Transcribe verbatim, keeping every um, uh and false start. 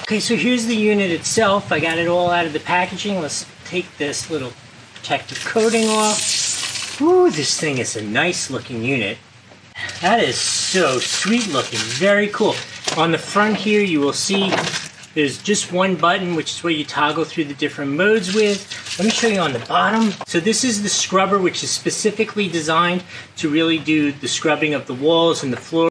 Okay, so here's the unit itself. I got it all out of the packaging. Let's take this little protective coating off. Ooh, this thing is a nice looking unit. That is so sweet looking, very cool. On the front here you will see there's just one button, which is where you toggle through the different modes with. Let me show you on the bottom. So this is the scrubber, which is specifically designed to really do the scrubbing of the walls and the floor.